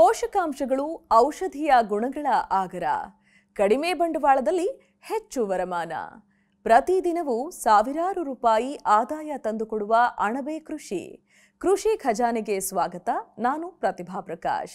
ಪೋಷಕಾಂಶಗಳು ಔಷಧೀಯ ಗುಣಗಳ ಆಗರ. ಕಡಿಮೆ ಬಂಡವಾಳದಲ್ಲಿ ಹೆಚ್ಚು ವರಮಾನ. ಪ್ರತಿದಿನವೂ ಸಾವಿರಾರು ರೂಪಾಯಿ ಆದಾಯ ತಂದುಕೊಡುವ ಅಣಬೆ ಕೃಷಿ. ಕೃಷಿ ಖಜಾನೆಗೆ ಸ್ವಾಗತ. ನಾನು ಪ್ರತಿಭಾ ಪ್ರಕಾಶ್.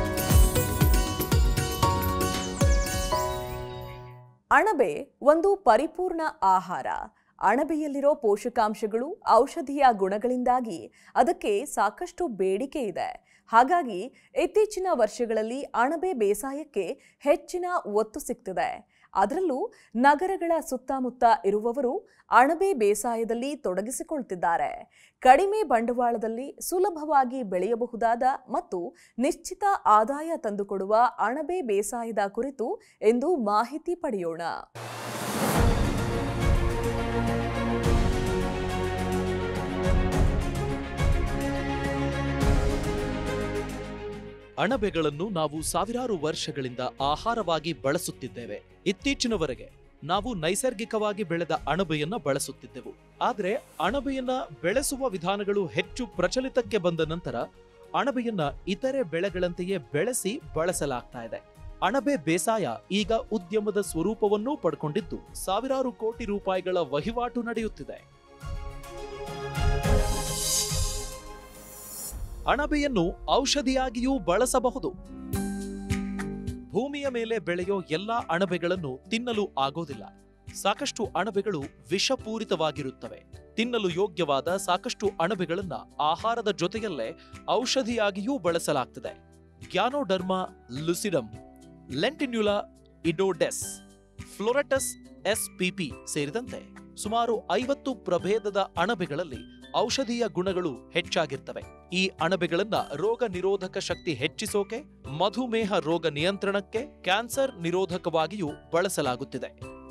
ಅಣಬೆ ಒಂದು ಪರಿಪೂರ್ಣ ಆಹಾರ. ಅಣಬೆಯಲ್ಲಿರೋ ಪೋಷಕಾಂಶಗಳು ಔಷಧೀಯ ಗುಣಗಳಿಂದಾಗಿ ಅದಕ್ಕೆ ಸಾಕಷ್ಟು ಬೇಡಿಕೆ ಇದೆ. ಹಾಗಾಗಿ ಇತ್ತೀಚಿನ ವರ್ಷಗಳಲ್ಲಿ ಅಣಬೆ ಬೇಸಾಯಕ್ಕೆ ಹೆಚ್ಚಿನ ಒತ್ತು ಸಿಗ್ತಿದೆ. ಅದರಲ್ಲೂ ನಗರಗಳ ಸುತ್ತಮುತ್ತ ಇರುವವರು ಅಣಬೆ ಬೇಸಾಯದಲ್ಲಿ ತೊಡಗಿಸಿಕೊಳ್ತಿದ್ದಾರೆ. ಕಡಿಮೆ ಬಂಡವಾಳದಲ್ಲಿ ಸುಲಭವಾಗಿ ಬೆಳೆಯಬಹುದಾದ ಮತ್ತು ನಿಶ್ಚಿತ ಆದಾಯ ತಂದುಕೊಡುವ ಅಣಬೆ ಬೇಸಾಯದ ಕುರಿತು ಇಂದು ಮಾಹಿತಿ ಪಡೆಯೋಣ. ಅಣಬೆಗಳನ್ನು ನಾವು ಸಾವಿರಾರು ವರ್ಷಗಳಿಂದ ಆಹಾರವಾಗಿ ಬಳಸುತ್ತಿದ್ದೇವೆ. ಇತ್ತೀಚಿನವರೆಗೆ ನಾವು ನೈಸರ್ಗಿಕವಾಗಿ ಬೆಳೆದ ಅಣಬೆಯನ್ನ ಬಳಸುತ್ತಿದ್ದೆವು. ಆದರೆ ಅಣಬೆಯನ್ನ ಬೆಳೆಸುವ ವಿಧಾನಗಳು ಹೆಚ್ಚು ಪ್ರಚಲಿತಕ್ಕೆ ಬಂದ ನಂತರ ಅಣಬೆಯನ್ನ ಇತರೆ ಬೆಳೆಗಳಂತೆಯೇ ಬೆಳೆಸಿ ಬಳಸಲಾಗ್ತಾ ಇದೆ. ಅಣಬೆ ಬೇಸಾಯ ಈಗ ಉದ್ಯಮದ ಸ್ವರೂಪವನ್ನೂ ಪಡ್ಕೊಂಡಿದ್ದು ಸಾವಿರಾರು ಕೋಟಿ ರೂಪಾಯಿಗಳ ವಹಿವಾಟು ನಡೆಯುತ್ತಿದೆ. ಅಣಬೆಯನ್ನು ಔಷಧಿಯಾಗಿಯೂ ಬಳಸಬಹುದು. ಭೂಮಿಯ ಮೇಲೆ ಬೆಳೆಯೋ ಎಲ್ಲಾ ಅಣಬೆಗಳನ್ನು ತಿನ್ನಲು ಆಗೋದಿಲ್ಲ. ಸಾಕಷ್ಟು ಅಣಬೆಗಳು ವಿಷಪೂರಿತವಾಗಿರುತ್ತವೆ. ತಿನ್ನಲು ಯೋಗ್ಯವಾದ ಸಾಕಷ್ಟು ಅಣಬೆಗಳನ್ನ ಆಹಾರದ ಜೊತೆಯಲ್ಲೇ ಔಷಧಿಯಾಗಿಯೂ ಬಳಸಲಾಗ್ತದೆ. ಗ್ಯಾನೋಡರ್ಮಾ ಲುಸಿಡಮ್, ಲೆಂಟಿನ್ಯುಲಾ ಇಡೋಡೆಸ್, ಫ್ಲೋರಟಸ್ ಎಸ್ಪಿಪಿ ಸೇರಿದಂತೆ ಸುಮಾರು 50 ಪ್ರಭೇದದ ಅಣಬೆಗಳಲ್ಲಿ ಔಷಧೀಯ ಗುಣಗಳು ಹೆಚ್ಚಾಗಿರ್ತವೆ. ಈ ಅಣಬೆಗಳನ್ನ ರೋಗ ನಿರೋಧಕ ಶಕ್ತಿ ಹೆಚ್ಚಿಸೋಕೆ, ಮಧುಮೇಹ ರೋಗ ನಿಯಂತ್ರಣಕ್ಕೆ, ಕ್ಯಾನ್ಸರ್ ನಿರೋಧಕವಾಗಿಯೂ ಬಳಸಲಾಗುತ್ತಿದೆ.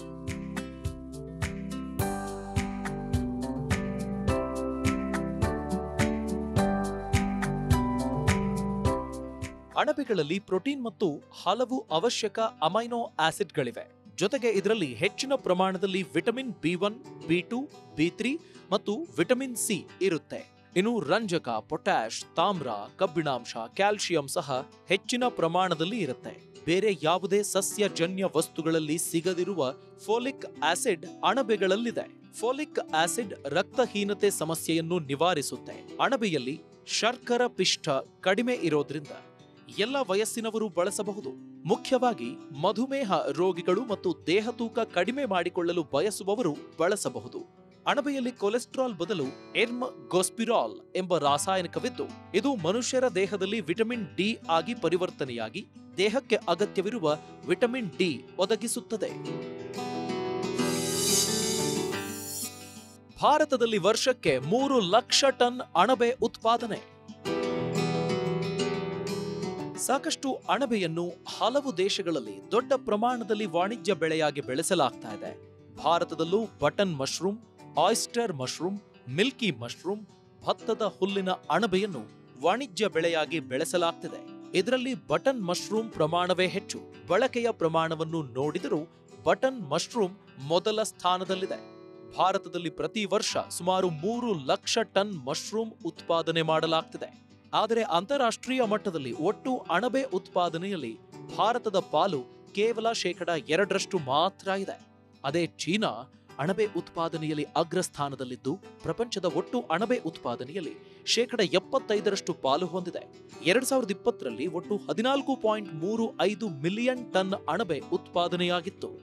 ಅಣಬೆಗಳಲ್ಲಿ ಪ್ರೋಟೀನ್ ಮತ್ತು ಹಲವು ಅವಶ್ಯಕ ಅಮೈನೋ ಆಸಿಡ್ಗಳಿವೆ. ಜೊತೆಗೆ ಇದರಲ್ಲಿ ಹೆಚ್ಚಿನ ಪ್ರಮಾಣದಲ್ಲಿ ವಿಟಮಿನ್ B1, B2, B3 ಮತ್ತು ವಿಟಮಿನ್ ಸಿ ಇರುತ್ತೆ. ಇನ್ನು ರಂಜಕ, ಪೊಟ್ಯಾಷ್, ತಾಮ್ರ, ಕಬ್ಬಿಣಾಂಶ, ಕ್ಯಾಲ್ಸಿಯಂ ಸಹ ಹೆಚ್ಚಿನ ಪ್ರಮಾಣದಲ್ಲಿ ಇರುತ್ತೆ. ಬೇರೆ ಯಾವುದೇ ಸಸ್ಯಜನ್ಯ ವಸ್ತುಗಳಲ್ಲಿ ಸಿಗದಿರುವ ಫೋಲಿಕ್ ಆಸಿಡ್ ಅಣಬೆಗಳಲ್ಲಿದೆ. ಫೋಲಿಕ್ ಆಸಿಡ್ ರಕ್ತಹೀನತೆ ಸಮಸ್ಯೆಯನ್ನು ನಿವಾರಿಸುತ್ತೆ. ಅಣಬೆಯಲ್ಲಿ ಶರ್ಕರ ಪಿಷ್ಟ ಕಡಿಮೆ ಇರೋದ್ರಿಂದ ಎಲ್ಲ ವಯಸ್ಸಿನವರು ಬಳಸಬಹುದು. ಮುಖ್ಯವಾಗಿ ಮಧುಮೇಹ ರೋಗಿಗಳು ಮತ್ತು ದೇಹ ತೂಕ ಕಡಿಮೆ ಮಾಡಿಕೊಳ್ಳಲು ಬಯಸುವವರು ಬಳಸಬಹುದು. ಅಣಬೆಯಲ್ಲಿ ಕೊಲೆಸ್ಟ್ರಾಲ್ ಬದಲು ಎರ್ಮಗೋಸ್ಪಿರಾಲ್ ಎಂಬ ರಾಸಾಯನಿಕವಿದ್ದು, ಇದು ಮನುಷ್ಯರ ದೇಹದಲ್ಲಿ ವಿಟಮಿನ್ ಡಿ ಆಗಿ ಪರಿವರ್ತನೆಯಾಗಿ ದೇಹಕ್ಕೆ ಅಗತ್ಯವಿರುವ ವಿಟಮಿನ್ ಡಿ ಒದಗಿಸುತ್ತದೆ. ಭಾರತದಲ್ಲಿ ವರ್ಷಕ್ಕೆ 3 ಲಕ್ಷ ಟನ್ ಅಣಬೆ ಉತ್ಪಾದನೆ. ಸಾಕಷ್ಟು ಅಣಬೆಯನ್ನು ಹಲವು ದೇಶಗಳಲ್ಲಿ ದೊಡ್ಡ ಪ್ರಮಾಣದಲ್ಲಿ ವಾಣಿಜ್ಯ ಬೆಳೆಯಾಗಿ ಬೆಳೆಸಲಾಗ್ತಾ ಇದೆ. ಭಾರತದಲ್ಲೂ button mushroom, oyster mushroom, milky mushroom, ಭತ್ತದ ಹುಲ್ಲಿನ ಅಣಬೆಯನ್ನು ವಾಣಿಜ್ಯ ಬೆಳೆಯಾಗಿ ಬೆಳೆಸಲಾಗ್ತಿದೆ. ಇದರಲ್ಲಿ ಬಟನ್ ಮಶ್ರೂಮ್ ಪ್ರಮಾಣವೇ ಹೆಚ್ಚು. ಬಳಕೆಯ ಪ್ರಮಾಣವನ್ನು ನೋಡಿದರೂ ಬಟನ್ ಮಶ್ರೂಮ್ ಮೊದಲ ಸ್ಥಾನದಲ್ಲಿದೆ. ಭಾರತದಲ್ಲಿ ಪ್ರತಿ ವರ್ಷ ಸುಮಾರು 3 ಲಕ್ಷ ಟನ್ ಮಶ್ರೂಮ್ ಉತ್ಪಾದನೆ ಮಾಡಲಾಗ್ತಿದೆ. ಆದರೆ ಅಂತಾರಾಷ್ಟ್ರೀಯ ಮಟ್ಟದಲ್ಲಿ ಒಟ್ಟು ಅಣಬೆ ಉತ್ಪಾದನೆಯಲ್ಲಿ ಭಾರತದ ಪಾಲು ಕೇವಲ 2% ಮಾತ್ರ ಇದೆ. ಅದೇ ಚೀನಾ ಅಣಬೆ ಉತ್ಪಾದನೆಯಲ್ಲಿ ಅಗ್ರಸ್ಥಾನದಲ್ಲಿದ್ದು ಪ್ರಪಂಚದ ಒಟ್ಟು ಅಣಬೆ ಉತ್ಪಾದನೆಯಲ್ಲಿ 75% ಪಾಲು ಹೊಂದಿದೆ. 2020ರಲ್ಲಿ ಒಟ್ಟು 14.35 ಮಿಲಿಯನ್ ಟನ್ ಅಣಬೆ ಉತ್ಪಾದನೆಯಾಗಿತ್ತು.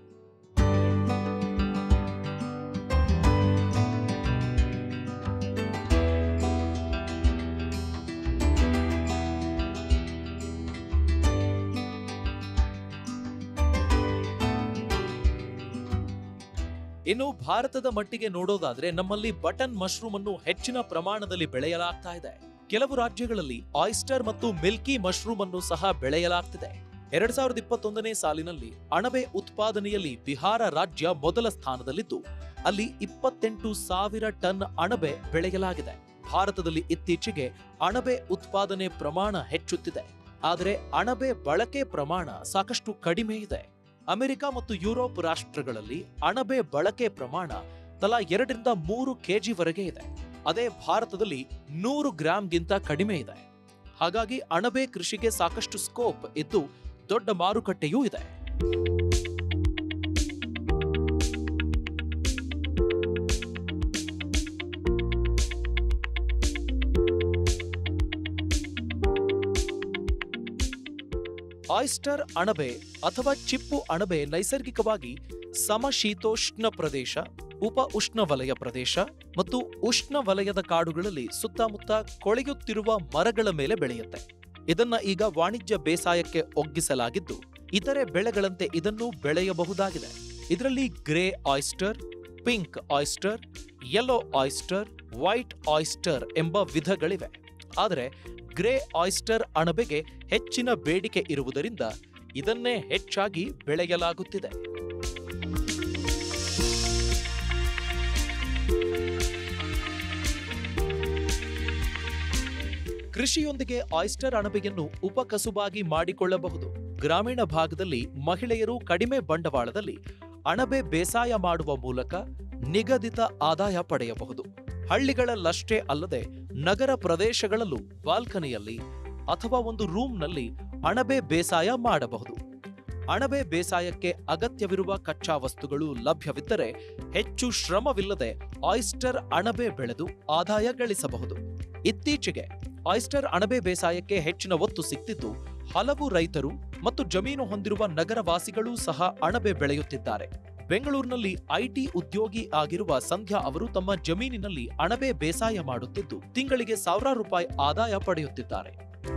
ಇನ್ನು ಭಾರತದ ಮಟ್ಟಿಗೆ ನೋಡೋದಾದ್ರೆ ನಮ್ಮಲ್ಲಿ ಬಟನ್ ಮಶ್ರೂಮ್ ಅನ್ನು ಹೆಚ್ಚಿನ ಪ್ರಮಾಣದಲ್ಲಿ ಬೆಳೆಯಲಾಗ್ತಾ ಇದೆ. ಕೆಲವು ರಾಜ್ಯಗಳಲ್ಲಿ ಆಯಿಸ್ಟರ್ ಮತ್ತು ಮಿಲ್ಕಿ ಮಶ್ರೂಮ್ ಅನ್ನು ಸಹ ಬೆಳೆಯಲಾಗ್ತಿದೆ. 2021ನೇ ಸಾಲಿನಲ್ಲಿ ಅಣಬೆ ಉತ್ಪಾದನೆಯಲ್ಲಿ ಬಿಹಾರ ರಾಜ್ಯ ಮೊದಲ ಸ್ಥಾನದಲ್ಲಿದ್ದು ಅಲ್ಲಿ 28,000 ಟನ್ ಅಣಬೆ ಬೆಳೆಯಲಾಗಿದೆ. ಭಾರತದಲ್ಲಿ ಇತ್ತೀಚೆಗೆ ಅಣಬೆ ಉತ್ಪಾದನೆ ಪ್ರಮಾಣ ಹೆಚ್ಚುತ್ತಿದೆ. ಆದರೆ ಅಣಬೆ ಬಳಕೆ ಪ್ರಮಾಣ ಸಾಕಷ್ಟು ಕಡಿಮೆ ಇದೆ. ಅಮೆರಿಕ ಮತ್ತು ಯುರೋಪ್ ರಾಷ್ಟ್ರಗಳಲ್ಲಿ ಅಣಬೆ ಬಳಕೆ ಪ್ರಮಾಣ ತಲಾ 2 ರಿಂದ 3 ಕೆಜಿವರೆಗೆ ಇದೆ. ಅದೇ ಭಾರತದಲ್ಲಿ 100 ಗ್ರಾಂಗಿಂತ ಕಡಿಮೆ ಇದೆ. ಹಾಗಾಗಿ ಅಣಬೆ ಕೃಷಿಗೆ ಸಾಕಷ್ಟು ಸ್ಕೋಪ್ ಇದ್ದು ದೊಡ್ಡ ಮಾರುಕಟ್ಟೆಯೂ ಇದೆ. ಆಯಿಸ್ಟರ್ ಅಣಬೆ ಅಥವಾ ಚಿಪ್ಪು ಅಣಬೆ ನೈಸರ್ಗಿಕವಾಗಿ ಸಮಶೀತೋಷ್ಣ ಪ್ರದೇಶ, ಉಪ ಉಷ್ಣವಲಯ ಪ್ರದೇಶ ಮತ್ತು ಉಷ್ಣವಲಯದ ಕಾಡುಗಳಲ್ಲಿ ಸುತ್ತಮುತ್ತ ಕೊಳೆಯುತ್ತಿರುವ ಮರಗಳ ಮೇಲೆ ಬೆಳೆಯುತ್ತೆ. ಇದನ್ನ ಈಗ ವಾಣಿಜ್ಯ ಬೇಸಾಯಕ್ಕೆ ಒಗ್ಗಿಸಲಾಗಿದ್ದು ಇತರೆ ಬೆಳೆಗಳಂತೆ ಇದನ್ನು ಬೆಳೆಯಬಹುದಾಗಿದೆ. ಇದರಲ್ಲಿ grey oyster, pink oyster, yellow oyster, white oyster ಎಂಬ ವಿಧಗಳಿವೆ. ಆದರೆ ಗ್ರೇ ಆಯಿಸ್ಟರ್ ಅಣಬೆಗೆ ಹೆಚ್ಚಿನ ಬೇಡಿಕೆ ಇರುವುದರಿಂದ ಇದನ್ನೇ ಹೆಚ್ಚಾಗಿ ಬೆಳೆಯಲಾಗುತ್ತಿದೆ. ಕೃಷಿಯೊಂದಿಗೆ ಆಯಿಸ್ಟರ್ ಅಣಬೆಯನ್ನು ಉಪಕಸುಬಾಗಿ ಮಾಡಿಕೊಳ್ಳಬಹುದು. ಗ್ರಾಮೀಣ ಭಾಗದಲ್ಲಿ ಮಹಿಳೆಯರು ಕಡಿಮೆ ಬಂಡವಾಳದಲ್ಲಿ ಅಣಬೆ ಬೇಸಾಯ ಮಾಡುವ ಮೂಲಕ ನಿಗದಿತ ಆದಾಯ ಪಡೆಯಬಹುದು. ಹಳ್ಳಿಗಳಲ್ಲಷ್ಟೇ ಅಲ್ಲದೆ ನಗರ ಪ್ರದೇಶಗಳಲ್ಲೂ ಬಾಲ್ಕನಿಯಲ್ಲಿ ಅಥವಾ ಒಂದು ರೂಮ್ನಲ್ಲಿ ಅಣಬೆ ಬೇಸಾಯ ಮಾಡಬಹುದು. ಅಣಬೆ ಬೇಸಾಯಕ್ಕೆ ಅಗತ್ಯವಿರುವ ಕಚ್ಚಾ ವಸ್ತುಗಳು ಲಭ್ಯವಿದ್ದರೆ ಹೆಚ್ಚು ಶ್ರಮವಿಲ್ಲದೆ ಆಯಿಸ್ಟರ್ ಅಣಬೆ ಬೆಳೆದು ಆದಾಯ ಗಳಿಸಬಹುದು. ಇತ್ತೀಚೆಗೆ ಆಯಿಸ್ಟರ್ ಅಣಬೆ ಬೇಸಾಯಕ್ಕೆ ಹೆಚ್ಚಿನ ಒತ್ತು ಸಿಕ್ತಿದ್ದು ಹಲವು ರೈತರು ಮತ್ತು ಜಮೀನು ಹೊಂದಿರುವ ನಗರವಾಸಿಗಳೂ ಸಹ ಅಣಬೆ ಬೆಳೆಯುತ್ತಿದ್ದಾರೆ. ಬೆಂಗಳೂರಿನಲ್ಲಿ ಐಟಿ ಉದ್ಯೋಗಿ ಆಗಿರುವ ಸಂಧ್ಯಾ ಅವರು ತಮ್ಮ ಜಮೀನಿನಲ್ಲಿ ಅಣಬೆ ಬೇಸಾಯ ಮಾಡುತ್ತಿದ್ದು ತಿಂಗಳಿಗೆ ₹1,000 ಆದಾಯ ಪಡೆಯುತ್ತಿದ್ದಾರೆ.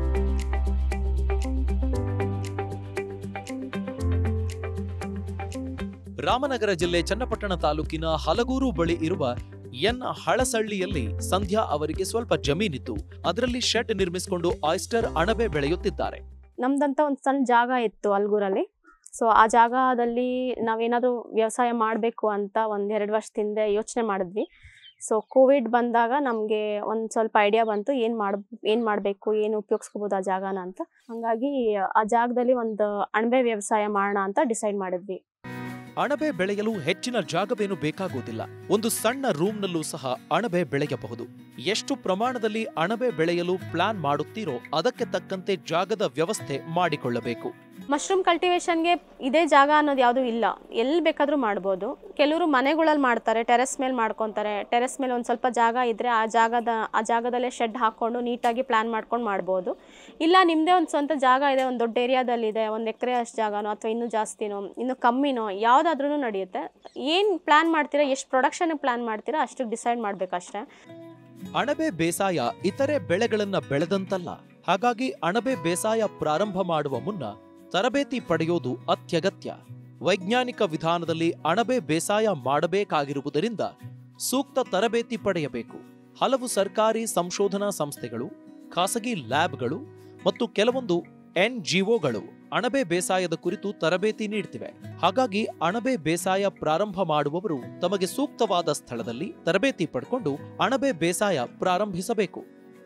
ರಾಮನಗರ ಜಿಲ್ಲೆ ಚನ್ನಪಟ್ಟಣ ತಾಲೂಕಿನ ಹಲಗೂರು ಬಳಿ ಇರುವ ಎನ್ ಹಳಸಳ್ಳಿಯಲ್ಲಿ ಸಂಧ್ಯಾ ಅವರಿಗೆ ಸ್ವಲ್ಪ ಜಮೀನಿದ್ದು ಅದರಲ್ಲಿ ಶೆಡ್ ನಿರ್ಮಿಸಿಕೊಂಡು ಆಯಿಸ್ಟರ್ ಅಣಬೆ ಬೆಳೆಯುತ್ತಿದ್ದಾರೆ. ನಮ್ದಂತ ಒಂದು ಸಣ್ಣ ಜಾಗ ಇತ್ತು ಹಲಗೂರಲ್ಲಿ. ಸೊ ಆ ಜಾಗದಲ್ಲಿ ನಾವೇನಾದರೂ ವ್ಯವಸಾಯ ಮಾಡಬೇಕು ಅಂತ 1-2 ವರ್ಷದಿಂದ ಯೋಚನೆ ಮಾಡಿದ್ವಿ. ಸೊ ಕೋವಿಡ್ ಬಂದಾಗ ನಮಗೆ ಒಂದು ಸ್ವಲ್ಪ ಐಡಿಯಾ ಬಂತು, ಏನು ಮಾಡಬೇಕು, ಏನು ಉಪಯೋಗಿಸ್ಕೋಬೋದು ಆ ಜಾಗನ ಅಂತ. ಹಾಗಾಗಿ ಆ ಜಾಗದಲ್ಲಿ ಒಂದು ಅಣಬೆ ವ್ಯವಸಾಯ ಮಾಡೋಣ ಅಂತ ಡಿಸೈಡ್ ಮಾಡಿದ್ವಿ. ಅಣಬೆ ಬೆಳೆಯಲು ಹೆಚ್ಚಿನ ಜಾಗವೇನು ಬೇಕಾಗುವುದಿಲ್ಲ. ಒಂದು ಸಣ್ಣ ರೂಮ್ನಲ್ಲೂ ಸಹ ಅಣಬೆ ಬೆಳೆಯಬಹುದು. ಎಷ್ಟು ಪ್ರಮಾಣದಲ್ಲಿ ಅಣಬೆ ಬೆಳೆಯಲು ಪ್ಲಾನ್ ಮಾಡುತ್ತೀರೋ ಅದಕ್ಕೆ ತಕ್ಕಂತೆ ಜಾಗದ ವ್ಯವಸ್ಥೆ ಮಾಡಿಕೊಳ್ಳಬೇಕು. ಮಶ್ರೂಮ್ ಕಲ್ಟಿವೇಶನ್ಗೆ ಇದೇ ಜಾಗ ಅನ್ನೋದು ಯಾವುದೂ ಇಲ್ಲ, ಎಲ್ಲಿ ಬೇಕಾದರೂ ಮಾಡ್ಬೋದು. ಕೆಲವರು ಮನೆಗಳಲ್ಲಿ ಮಾಡ್ತಾರೆ, ಟೆರೆಸ್ ಮೇಲೆ ಮಾಡ್ಕೊತಾರೆ. ಟೆರೆಸ್ ಮೇಲೆ ಒಂದು ಸ್ವಲ್ಪ ಜಾಗ ಇದ್ದರೆ ಆ ಜಾಗದಲ್ಲೇ ಶೆಡ್ ಹಾಕ್ಕೊಂಡು ನೀಟಾಗಿ ಪ್ಲಾನ್ ಮಾಡ್ಕೊಂಡು ಮಾಡ್ಬೋದು. ಇಲ್ಲ ನಿಮ್ಮದೇ ಒಂದು ಸ್ವಂತ ಜಾಗ ಇದೆ, ಒಂದು ದೊಡ್ಡ ಏರಿಯಾದಲ್ಲಿದೆ, 1 ಎಕರೆ ಅಷ್ಟು ಜಾಗನೋ ಅಥವಾ ಇನ್ನೂ ಜಾಸ್ತಿನೋ ಇನ್ನೂ ಕಮ್ಮಿನೋ ಯಾವುದಾದ್ರೂ ನಡೆಯುತ್ತೆ. ಏನು ಪ್ಲಾನ್ ಮಾಡ್ತೀರಾ, ಎಷ್ಟು ಪ್ರೊಡಕ್ಷನ್ಗೆ ಪ್ಲಾನ್ ಮಾಡ್ತೀರಾ ಅಷ್ಟಕ್ಕೆ ಡಿಸೈಡ್ ಮಾಡಬೇಕಷ್ಟೇ. ಅಣಬೆ ಬೇಸಾಯ ಇತರೆ ಬೆಳೆಗಳನ್ನ ಬೆಳೆದಂತಲ್ಲ. ಹಾಗಾಗಿ ಅಣಬೆ ಬೇಸಾಯ ಪ್ರಾರಂಭ ಮಾಡುವ ಮುನ್ನ ತರಬೇತಿ ಪಡೆಯೋದು ಅತ್ಯಗತ್ಯ. ವೈಜ್ಞಾನಿಕ ವಿಧಾನದಲ್ಲಿ ಅಣಬೆ ಬೇಸಾಯ ಮಾಡಬೇಕಾಗಿರುವುದರಿಂದ ಸೂಕ್ತ ತರಬೇತಿ ಪಡೆಯಬೇಕು. ಹಲವು ಸರ್ಕಾರಿ ಸಂಶೋಧನಾ ಸಂಸ್ಥೆಗಳು, ಖಾಸಗಿ ಲ್ಯಾಬ್ಗಳು ಮತ್ತು ಕೆಲವೊಂದು NGOಗಳು ಅಣಬೆ ಬೇಸಾಯದ ಕುರಿತು ತರಬೇತಿ ನೀಡುತ್ತಿವೆ. ಹಾಗಾಗಿ ಅಣಬೆ ಬೇಸಾಯ ಪ್ರಾರಂಭ ಮಾಡುವವರು ತಮಗೆ ಸೂಕ್ತವಾದ ಸ್ಥಳದಲ್ಲಿ ತರಬೇತಿ ಪಡ್ಕೊಂಡು ಅಣಬೆ ಬೇಸಾಯ ಪ್ರಾರಂಭಿಸಬೇಕು.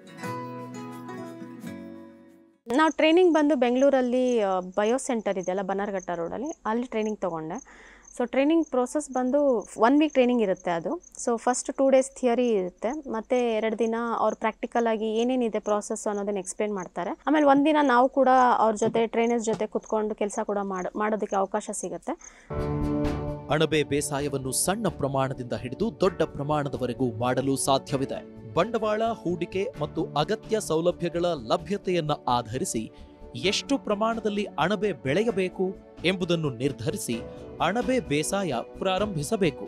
ನಾವು ಟ್ರೈನಿಂಗ್ ಬಂದು ಬೆಂಗಳೂರಲ್ಲಿ ಬಯೋ ಸೆಂಟರ್ ಇದೆಯಲ್ಲ ಬನ್ನರ್ಘಟ್ಟ ರೋಡಲ್ಲಿ, ಅಲ್ಲಿ ಟ್ರೈನಿಂಗ್ ತೊಗೊಂಡೆ. ಸೊ ಟ್ರೈನಿಂಗ್ ಪ್ರೋಸೆಸ್ ಬಂದು 1 ವೀಕ್ ಟ್ರೈನಿಂಗ್ ಇರುತ್ತೆ ಅದು. ಸೊ ಫಸ್ಟ್ 2 ಡೇಸ್ ಥಿಯರಿ ಇರುತ್ತೆ, ಮತ್ತು 2 ದಿನ ಅವ್ರು ಪ್ರಾಕ್ಟಿಕಲ್ ಆಗಿ ಏನೇನಿದೆ ಪ್ರಾಸೆಸ್ ಅನ್ನೋದನ್ನ ಎಕ್ಸ್ಪ್ಲೇನ್ ಮಾಡ್ತಾರೆ. ಆಮೇಲೆ 1 ದಿನ ನಾವು ಕೂಡ ಅವ್ರ ಜೊತೆ ಟ್ರೈನರ್ಸ್ ಜೊತೆ ಕುತ್ಕೊಂಡು ಕೆಲಸ ಕೂಡ ಮಾಡೋದಕ್ಕೆ ಅವಕಾಶ ಸಿಗುತ್ತೆ. ಅಣಬೆ ಬೇಸಾಯವನ್ನು ಸಣ್ಣ ಪ್ರಮಾಣದಿಂದ ಹಿಡಿದು ದೊಡ್ಡ ಪ್ರಮಾಣದವರೆಗೂ ಮಾಡಲು ಸಾಧ್ಯವಿದೆ. ಬಂಡವಾಳ ಹೂಡಿಕೆ ಮತ್ತು ಅಗತ್ಯ ಸೌಲಭ್ಯಗಳ ಲಭ್ಯತೆಯನ್ನ ಆಧರಿಸಿ ಎಷ್ಟು ಪ್ರಮಾಣದಲ್ಲಿ ಅಣಬೆ ಬೆಳೆಯಬೇಕು ಎಂಬುದನ್ನು ನಿರ್ಧರಿಸಿ ಅಣಬೆ ಬೇಸಾಯ ಪ್ರಾರಂಭಿಸಬೇಕು.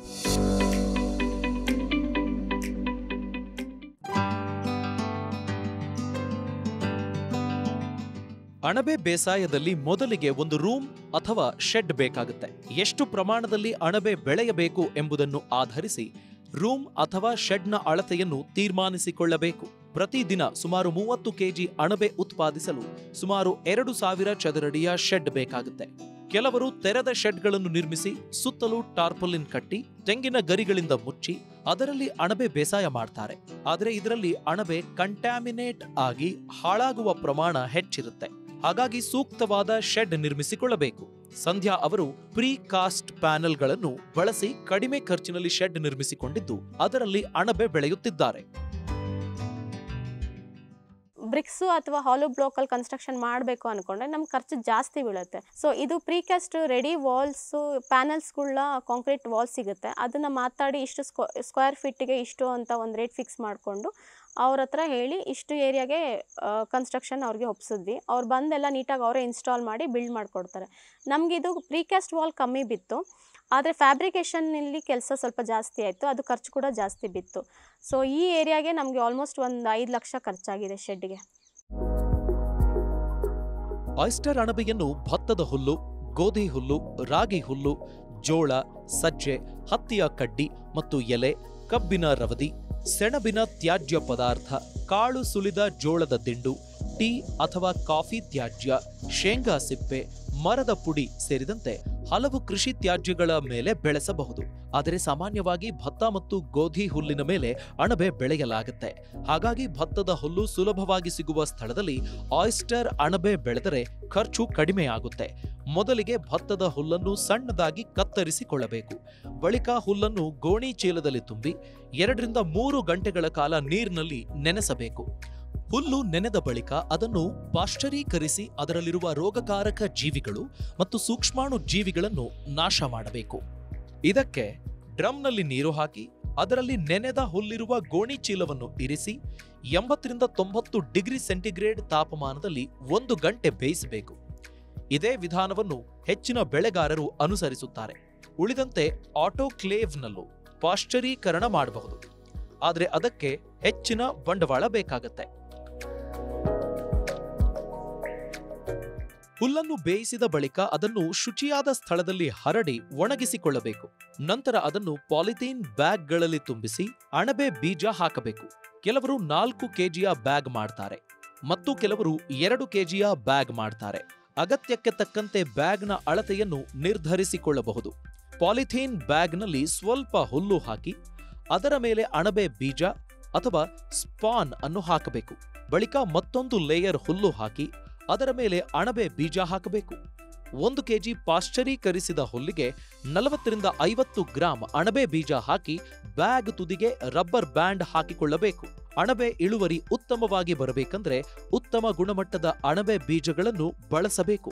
ಅಣಬೆ ಬೇಸಾಯದಲ್ಲಿ ಮೊದಲಿಗೆ ಒಂದು ರೂಮ್ ಅಥವಾ ಶೆಡ್ ಬೇಕಾಗುತ್ತೆ. ಎಷ್ಟು ಪ್ರಮಾಣದಲ್ಲಿ ಅಣಬೆ ಬೆಳೆಯಬೇಕು ಎಂಬುದನ್ನು ಆಧರಿಸಿ ರೂಮ್ ಅಥವಾ ಶೆಡ್ನ ಅಳತೆಯನ್ನು ತೀರ್ಮಾನಿಸಿಕೊಳ್ಳಬೇಕು. ಪ್ರತಿದಿನ ಸುಮಾರು 30 ಕೆಜಿ ಅಣಬೆ ಉತ್ಪಾದಿಸಲು ಸುಮಾರು 2000 ಚದರಡಿಯ ಶೆಡ್ ಬೇಕಾಗುತ್ತೆ. ಕೆಲವರು ತೆರೆದ ಶೆಡ್ಗಳನ್ನು ನಿರ್ಮಿಸಿ ಸುತ್ತಲೂ ಟಾರ್ಪಲಿನ್ ಕಟ್ಟಿ ತೆಂಗಿನ ಗರಿಗಳಿಂದ ಮುಚ್ಚಿ ಅದರಲ್ಲಿ ಅಣಬೆ ಬೇಸಾಯ ಮಾಡ್ತಾರೆ. ಆದರೆ ಇದರಲ್ಲಿ ಅಣಬೆ ಕಂಟ್ಯಾಮಿನೇಟ್ ಆಗಿ ಹಾಳಾಗುವ ಪ್ರಮಾಣ ಹೆಚ್ಚಿರುತ್ತೆ. ಹಾಗಾಗಿ ಸೂಕ್ತವಾದ ಶೆಡ್ ನಿರ್ಮಿಸಿಕೊಳ್ಳಬೇಕು. ಸಂಧ್ಯಾ ಅವರು ಪ್ರೀ ಕಾಸ್ಟ್ ಪ್ಯಾನೆಲ್ಗಳನ್ನು ಬಳಸಿ ಕಡಿಮೆ ಖರ್ಚಿನಲ್ಲಿ ಶೆಡ್ ನಿರ್ಮಿಸಿಕೊಂಡಿದ್ದು ಅದರಲ್ಲಿ ಅಣಬೆ ಬೆಳೆಯುತ್ತಿದ್ದಾರೆ. ಬ್ರಿಕ್ಸು ಅಥವಾ ಹಾಲೋ ಬ್ಲಾಕಲ್ಲಿ ಕನ್ಸ್ಟ್ರಕ್ಷನ್ ಮಾಡಬೇಕು ಅಂದ್ಕೊಂಡ್ರೆ ನಮ್ಗೆ ಖರ್ಚು ಜಾಸ್ತಿ ಬೀಳುತ್ತೆ. ಸೊ ಇದು ಪ್ರೀಕಾಸ್ಟ್ ರೆಡಿ ವಾಲ್ಸು ಪ್ಯಾನಲ್ಸ್ಗಳನ್ನ ಕಾಂಕ್ರೀಟ್ ವಾಲ್ ಸಿಗುತ್ತೆ, ಅದನ್ನು ಮಾತಾಡಿ ಇಷ್ಟು ಸ್ಕ್ವೇರ್ ಫೀಟಿಗೆ ಇಷ್ಟು ಅಂತ ಒಂದು ರೇಟ್ ಫಿಕ್ಸ್ ಮಾಡಿಕೊಂಡು ಅವ್ರ ಹತ್ರ ಹೇಳಿ ಇಷ್ಟು ಏರಿಯಾಗೆ ಕನ್ಸ್ಟ್ರಕ್ಷನ್ ಅವ್ರಿಗೆ ಒಪ್ಸಿದ್ವಿ. ಅವ್ರು ಬಂದೆಲ್ಲ ನೀಟಾಗಿ ಅವರೇ ಇನ್ಸ್ಟಾಲ್ ಮಾಡಿ ಬಿಲ್ಡ್ ಮಾಡಿಕೊಡ್ತಾರೆ. ನಮಗಿದು ಪ್ರೀಕಾಸ್ಟ್ ವಾಲ್ ಕಮ್ಮಿ ಬಿತ್ತು, ಆದರೆ ಫ್ಯಾಬ್ರಿಕೇಷನ್ನಲ್ಲಿ ಕೆಲಸ ಸ್ವಲ್ಪ ಜಾಸ್ತಿ ಆಯಿತು, ಅದು ಖರ್ಚು ಕೂಡ ಜಾಸ್ತಿ ಬಿತ್ತು. ಸೊ ಈ ಏರಿಯಾಗೆ ನಮಗೆ ಆಲ್ಮೋಸ್ಟ್ ಒಂದು 5 ಲಕ್ಷ ಖರ್ಚಾಗಿದೆ ಶೆಡ್ಗೆ. ಆಯಿಸ್ಟರ್ ಅಣಬೆಯನ್ನು ಭತ್ತದ ಹುಲ್ಲು, ಗೋಧಿ ಹುಲ್ಲು, ರಾಗಿ ಹುಲ್ಲು, ಜೋಳ, ಸಜ್ಜೆ, ಹತ್ತಿಯ ಕಡ್ಡಿ ಮತ್ತು ಎಲೆ, ಕಬ್ಬಿನ ರವದಿ, ಸೆಣಬಿನ ತ್ಯಾಜ್ಯ ಪದಾರ್ಥ, ಕಾಳು ಸುಲಿದ ಜೋಳದ ದಿಂಡು, ಟೀ ಅಥವಾ ಕಾಫಿ ತ್ಯಾಜ್ಯ, ಶೇಂಗಾ ಸಿಪ್ಪೆ, ಮರದ ಪುಡಿ ಸೇರಿದಂತೆ ಹಲವು ಕೃಷಿ ತ್ಯಾಜ್ಯಗಳ ಮೇಲೆ ಬೆಳೆಸಬಹುದು. ಆದರೆ ಸಾಮಾನ್ಯವಾಗಿ ಭತ್ತ ಮತ್ತು ಗೋಧಿ ಹುಲ್ಲಿನ ಮೇಲೆ ಅಣಬೆ ಬೆಳೆಯಲಾಗುತ್ತೆ. ಹಾಗಾಗಿ ಭತ್ತದ ಹುಲ್ಲು ಸುಲಭವಾಗಿ ಸಿಗುವ ಸ್ಥಳದಲ್ಲಿ ಆಯಿಸ್ಟರ್ ಅಣಬೆ ಬೆಳೆದರೆ ಖರ್ಚು ಕಡಿಮೆಯಾಗುತ್ತೆ. ಮೊದಲಿಗೆ ಭತ್ತದ ಹುಲ್ಲನ್ನು ಸಣ್ಣದಾಗಿ ಕತ್ತರಿಸಿಕೊಳ್ಳಬೇಕು. ಬಳಿಕ ಹುಲ್ಲನ್ನು ಗೋಣಿ ಚೀಲದಲ್ಲಿ ತುಂಬಿ 2 ರಿಂದ 3 ಗಂಟೆಗಳ ಕಾಲ ನೀರಿನಲ್ಲಿ ನೆನೆಸಬೇಕು. ಹುಲ್ಲು ನೆನೆದ ಬಳಿಕ ಅದನ್ನು ಪಾಶ್ಚರೀಕರಿಸಿ ಅದರಲ್ಲಿರುವ ರೋಗಕಾರಕ ಜೀವಿಗಳು ಮತ್ತು ಸೂಕ್ಷ್ಮಾಣು ಜೀವಿಗಳನ್ನು ನಾಶ ಮಾಡಬೇಕು. ಇದಕ್ಕೆ ಡ್ರಮ್ನಲ್ಲಿ ನೀರು ಹಾಕಿ ಅದರಲ್ಲಿ ನೆನೆದ ಹುಲ್ಲಿರುವ ಗೋಣಿ ಚೀಲವನ್ನು ಇರಿಸಿ 80 ರಿಂದ 90 ಡಿಗ್ರಿ ಸೆಂಟಿಗ್ರೇಡ್ ತಾಪಮಾನದಲ್ಲಿ 1 ಗಂಟೆ ಬೇಯಿಸಬೇಕು. ಇದೇ ವಿಧಾನವನ್ನು ಹೆಚ್ಚಿನ ಬೆಳೆಗಾರರು ಅನುಸರಿಸುತ್ತಾರೆ. ಉಳಿದಂತೆ ಆಟೋಕ್ಲೇವ್ನಲ್ಲೂ ಪಾಶ್ಚರೀಕರಣ ಮಾಡಬಹುದು, ಆದರೆ ಅದಕ್ಕೆ ಹೆಚ್ಚಿನ ಬಂಡವಾಳ ಬೇಕಾಗುತ್ತೆ. ಹುಲ್ಲನ್ನು ಬೇಯಿಸಿದ ಬಳಿಕ ಅದನ್ನು ಶುಚಿಯಾದ ಸ್ಥಳದಲ್ಲಿ ಹರಡಿ ಒಣಗಿಸಿಕೊಳ್ಳಬೇಕು. ನಂತರ ಅದನ್ನು ಪಾಲಿಥೀನ್ ಬ್ಯಾಗ್ಗಳಲ್ಲಿ ತುಂಬಿಸಿ ಅಣಬೆ ಬೀಜ ಹಾಕಬೇಕು. ಕೆಲವರು 4 ಕೆಜಿಯ ಬ್ಯಾಗ್ ಮಾಡ್ತಾರೆ ಮತ್ತು ಕೆಲವರು 2 ಕೆಜಿಯ ಬ್ಯಾಗ್ ಮಾಡ್ತಾರೆ. ಅಗತ್ಯಕ್ಕೆ ತಕ್ಕಂತೆ ಬ್ಯಾಗ್ನ ಅಳತೆಯನ್ನು ನಿರ್ಧರಿಸಿಕೊಳ್ಳಬಹುದು. ಪಾಲಿಥೀನ್ ಬ್ಯಾಗ್ನಲ್ಲಿ ಸ್ವಲ್ಪ ಹುಲ್ಲು ಹಾಕಿ ಅದರ ಮೇಲೆ ಅಣಬೆ ಬೀಜ ಅಥವಾ ಸ್ಪಾನ್ ಅನ್ನು ಹಾಕಬೇಕು. ಬಳಿಕ ಮತ್ತೊಂದು ಲೇಯರ್ ಹುಲ್ಲು ಹಾಕಿ ಅದರ ಮೇಲೆ ಅಣಬೆ ಬೀಜ ಹಾಕಬೇಕು. 1 ಕೆಜಿ ಪಾಶ್ಚರೀಕರಿಸಿದ ಹುಲ್ಲಿಗೆ 40 ರಿಂದ 50 ಗ್ರಾಂ ಅಣಬೆ ಬೀಜ ಹಾಕಿ ಬ್ಯಾಗ್ ತುದಿಗೆ ರಬ್ಬರ್ ಬ್ಯಾಂಡ್ ಹಾಕಿಕೊಳ್ಳಬೇಕು. ಅಣಬೆ ಇಳುವರಿ ಉತ್ತಮವಾಗಿ ಬರಬೇಕಂದ್ರೆ ಉತ್ತಮ ಗುಣಮಟ್ಟದ ಅಣಬೆ ಬೀಜಗಳನ್ನು ಬಳಸಬೇಕು.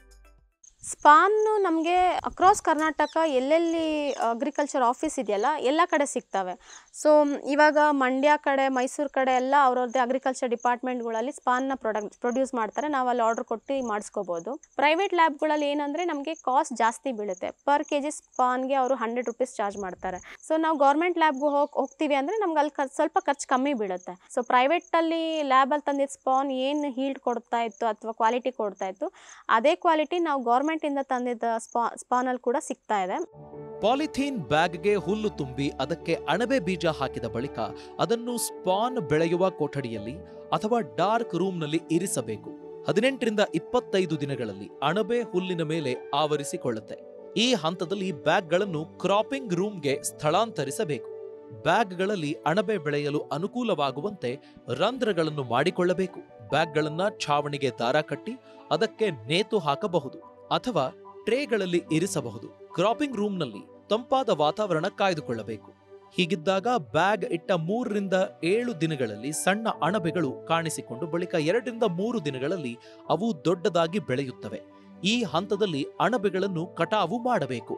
ಸ್ಪಾನ್ನು ನಮಗೆ ಅಕ್ರಾಸ್ ಕರ್ನಾಟಕ ಎಲ್ಲೆಲ್ಲಿ ಅಗ್ರಿಕಲ್ಚರ್ ಆಫೀಸ್ ಇದೆಯಲ್ಲ ಎಲ್ಲ ಕಡೆ ಸಿಗ್ತವೆ. ಸೊ ಇವಾಗ ಮಂಡ್ಯ ಕಡೆ, ಮೈಸೂರು ಕಡೆ ಎಲ್ಲ ಅವ್ರವ್ರದ್ದೇ ಅಗ್ರಿಕಲ್ಚರ್ ಡಿಪಾರ್ಟ್ಮೆಂಟ್ಗಳಲ್ಲಿ ಸ್ಪಾನ್ನ ಪ್ರೊಡ್ಯೂಸ್ ಮಾಡ್ತಾರೆ. ನಾವು ಅಲ್ಲಿ ಆರ್ಡರ್ ಕೊಟ್ಟು ಮಾಡಿಸ್ಕೋಬೋದು. ಪ್ರೈವೇಟ್ ಲ್ಯಾಬ್ಗಳಲ್ಲಿ ಏನಂದರೆ ನಮಗೆ ಕಾಸ್ಟ್ ಜಾಸ್ತಿ ಬೀಳುತ್ತೆ. ಪರ್ ಕೆಜಿ ಸ್ಪಾನ್ಗೆ ಅವರು 100 ರೂಪೀಸ್ ಚಾರ್ಜ್ ಮಾಡ್ತಾರೆ. ಸೊ ನಾವು ಗೌರ್ಮೆಂಟ್ ಲ್ಯಾಬ್ಗೆ ಹೋಗ್ತೀವಿ ಅಂದರೆ ನಮ್ಗೆ ಅಲ್ಲಿ ಸ್ವಲ್ಪ ಖರ್ಚು ಕಮ್ಮಿ ಬೀಳುತ್ತೆ. ಸೊ ಪ್ರೈವೇಟಲ್ಲಿ ಲ್ಯಾಬಲ್ಲಿ ತಂದಿದ್ದ ಸ್ಪಾನ್ ಏನು ಹೀಲ್ಡ್ ಕೊಡ್ತಾ ಇತ್ತು ಅಥವಾ ಕ್ವಾಲಿಟಿ ಕೊಡ್ತಾ ಇತ್ತು, ಅದೇ ಕ್ವಾಲಿಟಿ ನಾವು ಗೌರ್ಮೆಂಟ್ ಇಂದ ತಂದಿದ್ದ ಸ್ಪಾನಲ್ಲಿ ಕೂಡ ಸಿಗ್ತಾ ಇದೆ. ಪಾಲಿಥೀನ್ ಬ್ಯಾಗ್ಗೆ ಹುಲ್ಲು ತುಂಬಿ ಅದಕ್ಕೆ ಅಣಬೆ ಬೀಜ ಹಾಕಿದ ಬಳಿಕ ಅದನ್ನು ಸ್ಪಾನ್ ಬೆಳೆಯುವ ಕೊಠಡಿಯಲ್ಲಿ ಅಥವಾ ಡಾರ್ಕ್ ರೂಮ್ನಲ್ಲಿ ಇರಿಸಬೇಕು. 18 ರಿಂದ 25 ದಿನಗಳಲ್ಲಿ ಅಣಬೆ ಹುಲ್ಲಿನ ಮೇಲೆ ಆವರಿಸಿಕೊಳ್ಳುತ್ತೆ. ಈ ಹಂತದಲ್ಲಿ ಬ್ಯಾಗ್ಗಳನ್ನು ಕ್ರಾಪಿಂಗ್ ರೂಮ್ಗೆ ಸ್ಥಳಾಂತರಿಸಬೇಕು. ಬ್ಯಾಗ್ಗಳಲ್ಲಿ ಅಣಬೆ ಬೆಳೆಯಲು ಅನುಕೂಲವಾಗುವಂತೆ ರಂಧ್ರಗಳನ್ನು ಮಾಡಿಕೊಳ್ಳಬೇಕು. ಬ್ಯಾಗ್ಗಳನ್ನ ಛಾವಣಿಗೆ ದಾರ ಕಟ್ಟಿ ಅದಕ್ಕೆ ನೇತು ಹಾಕಬಹುದು ಅಥವಾ ಟ್ರೇಗಳಲ್ಲಿ ಇರಿಸಬಹುದು. ಕ್ರಾಪಿಂಗ್ ರೂಮ್ನಲ್ಲಿ ತಂಪಾದ ವಾತಾವರಣ ಕಾಯ್ದುಕೊಳ್ಳಬೇಕು. ಹೀಗಿದ್ದಾಗ ಬ್ಯಾಗ್ ಇಟ್ಟ 3 ರಿಂದ 7 ದಿನಗಳಲ್ಲಿ ಸಣ್ಣ ಅಣಬೆಗಳು ಕಾಣಿಸಿಕೊಂಡು ಬಳಿಕ 2 ರಿಂದ 3 ದಿನಗಳಲ್ಲಿ ಅವು ದೊಡ್ಡದಾಗಿ ಬೆಳೆಯುತ್ತವೆ. ಈ ಹಂತದಲ್ಲಿ ಅಣಬೆಗಳನ್ನು ಕಟಾವು ಮಾಡಬೇಕು.